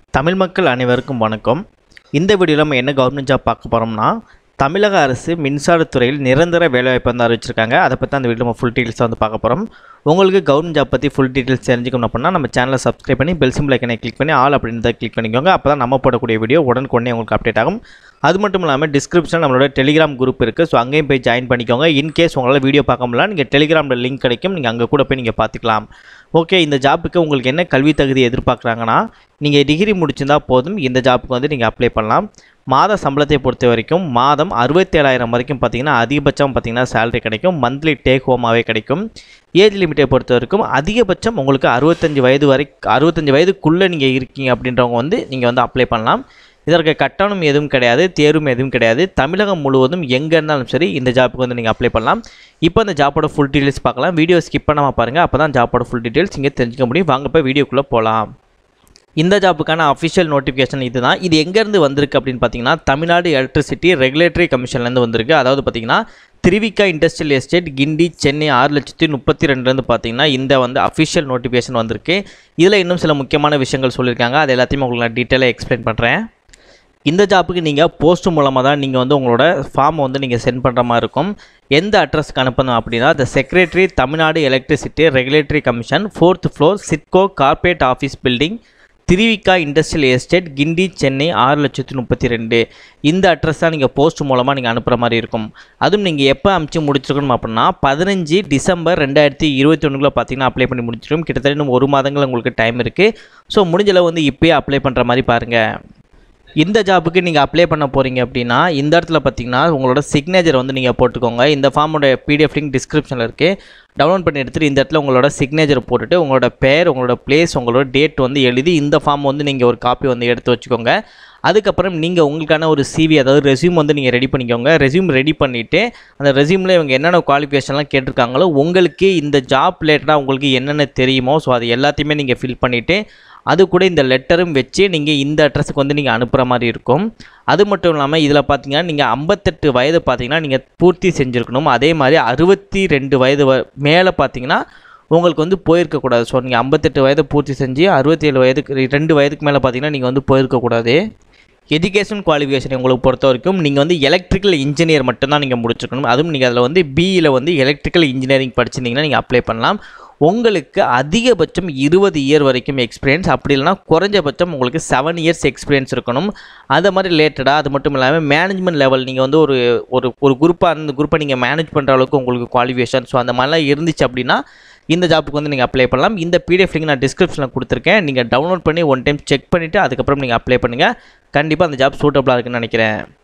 தமிழ் மக்கள் அனைவருக்கும் வணக்கம். இந்த வீடியோவில் நம்ம என்ன கவர்மெண்ட் ஜாப் பார்க்க போகிறோம்னா, தமிழக அரசு மின்சாரத்துறையில் நிரந்தர வேலைவாய்ப்பு வந்து அறிவிச்சிருக்காங்க. அதை பற்றி அந்த வீடியோ நம்ம ஃபுல் டீட்டெயில்ஸாக வந்து பார்க்க போகிறோம். உங்களுக்கு கவர்மெண்ட் ஜாப் பற்றி ஃபுல் டீட்டெயில்ஸ் தெரிஞ்சுக்கணும் அப்படின்னா நம்ம சேனலை சப்ஸ்கிரைப் பண்ணி பெல் சிம்பிள் ஐக்கனை கிளிக் பண்ணி ஆல் அப்படின்றத கிளிக் பண்ணிக்கோங்க. அப்போ தான் நம்ம போடக்கூடிய வீடியோ உடனுக்குடனே உங்களுக்கு அப்டேட் ஆகும். அது மட்டும் இல்லாமல் டிஸ்கிரிப்ஷனில் நம்மளோட டெலிகிராம் குரூப் இருக்குது. ஸோ அங்கேயும் போய் ஜாயின் பண்ணிக்கோங்க. இன்கேஸ் உங்களால் வீடியோ பார்க்க முடியல, நீங்கள் டெலிகிராமில் லிங்க் கிடைக்கும், நீங்கள் அங்கே கூட போய் நீங்கள் பார்த்துக்கலாம். ஓகே, இந்த ஜாப்புக்கு உங்களுக்கு என்ன கல்வி தகுதி எதிர்பார்க்குறாங்கன்னா, நீங்கள் டிகிரி முடிச்சிருந்தால் போதும் இந்த ஜாப்புக்கு வந்து நீங்கள் அப்ளை பண்ணலாம். மாத சம்பளத்தை பொறுத்த வரைக்கும் மாதம் 67,000 வரைக்கும் பார்த்தீங்கன்னா அதிகபட்சம் பார்த்தீங்கன்னா சேலரி கிடைக்கும். மந்த்லி டேக் ஹோமாகவே கிடைக்கும். ஏஜ் லிமிட்டை பொறுத்த வரைக்கும் அதிகபட்சம் உங்களுக்கு 65 வயதுக்குள்ளே நீங்கள் இருக்கீங்க அப்படின்றவங்க வந்து நீங்கள் வந்து அப்ளை பண்ணலாம். இதற்கு கட்டணம் எதுவும் கிடையாது, தேர்வும் எதுவும் கிடையாது. தமிழகம் முழுவதும் எங்கே இருந்தாலும் சரி இந்த ஜாப்புக்கு வந்து நீங்கள் அப்ளை பண்ணலாம். இப்போ இந்த ஜாப்போட ஃபுல் டீட்டெயில்ஸ் பார்க்கலாம். வீடியோ ஸ்கிப் பண்ணாமல் பாருங்கள், அப்போ தான் ஜாப்போட ஃபுல் டீட்டெயில்ஸ் இங்கே தெரிஞ்சுக்க முடியும். வாங்க இப்போ வீடியோக்குள்ளே போகலாம். இந்த ஜாப்புக்கான அஃபிஷியல் நோட்டிஃபிகேஷன் இதுதான். இது எங்கேருந்து வந்திருக்கு அப்படின்னு பார்த்தீங்கன்னா, தமிழ்நாடு எலக்ட்ரிசிட்டி ரெகுலேட்டரி கமிஷன்லேருந்து வந்திருக்கு. அதாவது பார்த்தீங்கன்னா திருவிக்கா இண்டஸ்ட்ரியல் எஸ்டேட் கிண்டி சென்னை 6,32,000 பார்த்தீங்கன்னா இந்த வந்து அஃபிஷியல் நோட்டிஃபிகேஷன் வந்திருக்கு. இதில் இன்னும் சில முக்கியமான விஷயங்கள் சொல்லியிருக்காங்க. அது எல்லாத்தையுமே உங்களுக்கு நான் டீட்டெயிலாக எக்ஸ்பிளைன் பண்ணுறேன். இந்த ஜாப்புக்கு நீங்கள் போஸ்ட் மூலமாக தான் நீங்கள் வந்து உங்களோட ஃபார்மை வந்து நீங்கள் சென்ட் பண்ணுற மாதிரி இருக்கும். எந்த அட்ரஸ்க்கு அனுப்பணும் அப்படின்னா, the secretary Tamil Nadu electricity regulatory commission 4th floor SIDCO corporate office building Thiruvika industrial estate Guindy Chennai 6,32,000 இந்த அட்ரஸ் தான் நீங்கள் போஸ்ட் மூலமாக நீங்கள் அனுப்புகிற மாதிரி இருக்கும். அதுவும் நீங்கள் எப்போ அனுப்பிச்சு முடிச்சிருக்கணும் அப்படின்னா 15 டிசம்பர் 2021 பார்த்தீங்கன்னா அப்ளை பண்ணி முடிச்சிருக்கும். கிட்டத்தட்ட இன்னும் 1 மாதங்கள் உங்களுக்கு டைம் இருக்குது. ஸோ முடிஞ்சளவு வந்து இப்போயே அப்ளை பண்ணுற மாதிரி பாருங்கள். இந்த ஜாப்புக்கு நீங்கள் அப்ளை பண்ண போகிறீங்க அப்படின்னா இந்த இடத்துல பார்த்தீங்கன்னா உங்களோட சிக்னேச்சர் வந்து நீங்கள் போட்டுக்கோங்க. இந்த ஃபார்மோட PDF லிங்க் டிஸ்கிரிப்ஷனில் இருக்குது. டவுன்லோட் பண்ணி எடுத்துகிட்டு இந்த இடத்துல உங்களோட சிக்னேச்சர் போட்டுட்டு உங்களோட பேர், உங்களோட பிளேஸ், உங்களோட டேட் வந்து எழுதி இந்த ஃபார்ம் வந்து நீங்கள் ஒரு காப்பி வந்து எடுத்து வச்சுக்கோங்க. அதுக்கப்புறம் நீங்கள் உங்களுக்கான ஒரு CV, அதாவது ரெஸ்யூம் வந்து நீங்கள் ரெடி பண்ணிக்கோங்க. ரெஸ்யூம் ரெடி பண்ணிவிட்டு அந்த ரெஸ்யூமில் இவங்க என்னென்ன குவாலிஃபிகேஷன்லாம் கேட்டிருக்காங்களோ உங்களுக்கு இந்த ஜாப் ரிலேட்டடாக உங்களுக்கு என்னென்ன தெரியுமோ ஸோ அது எல்லாத்தையுமே நீங்கள் ஃபில் பண்ணிவிட்டு அது கூட இந்த லெட்டரும் வச்சு நீங்கள் இந்த அட்ரஸுக்கு வந்து நீங்கள் அனுப்புகிற மாதிரி இருக்கும். அது மட்டும் இல்லாமல் இதில் பார்த்தீங்கன்னா நீங்கள் 58 வயது பார்த்தீங்கன்னா நீங்கள் பூர்த்தி செஞ்சுருக்கணும். அதே மாதிரி 62 வயது மேலே பார்த்தீங்கன்னா உங்களுக்கு வந்து போயிருக்கக்கூடாது. ஸோ நீங்கள் 58 வயதை பூர்த்தி செஞ்சு 67 வயதுக்கு 2 வயதுக்கு மேலே பார்த்தீங்கன்னா நீங்கள் வந்து போயிருக்கக்கூடாது. எஜுகேஷன் குவாலிஃபிகேஷன் உங்களுக்கு பொறுத்த வரைக்கும் நீங்கள் வந்து எலக்ட்ரிக்கல் இன்ஜினியர் மட்டும்தான் நீங்கள் முடிச்சிருக்கணும். அதுவும் நீங்கள் அதில் வந்து BEல வந்து எலக்ட்ரிக்கல் இன்ஜினியரிங் படிச்சிருந்தீங்கன்னா நீங்கள் அப்ளை பண்ணலாம். உங்களுக்கு அதிகபட்சம் 20 இயர் வரைக்கும் எக்ஸ்பீரியன்ஸ், அப்படி இல்லைனா குறைஞ்சபட்சம் உங்களுக்கு 7 இயர்ஸ் எக்ஸ்பீரியன்ஸ் இருக்கணும். அது மாதிரி ரிலேட்டடாக அது மட்டும் இல்லாமல் மேனேஜ்மெண்ட் லெவல் நீங்கள் வந்து ஒரு குரூப்பாக அந்த குரூப்பை நீங்கள் மேனேஜ் பண்ணுற அளவுக்கு உங்களுக்கு குவாலிஃபிகேஷன் ஸோ அந்த மாதிரிலாம் இருந்துச்சு அப்படின்னா இந்த ஜாப்புக்கு வந்து நீங்கள் அப்ளை பண்ணலாம். இந்த PDF லிங்க் நான் டிஸ்கிரிப்ஷனில் கொடுத்துருக்கேன். நீங்கள் டவுன்லோட் பண்ணி ஒன் டைம் செக் பண்ணிவிட்டு அதுக்கப்புறம் நீங்கள் அப்ளை பண்ணுங்கள். கண்டிப்பாக அந்த ஜாப் சூட்டபுளாக இருக்குன்னு நினைக்கிறேன்.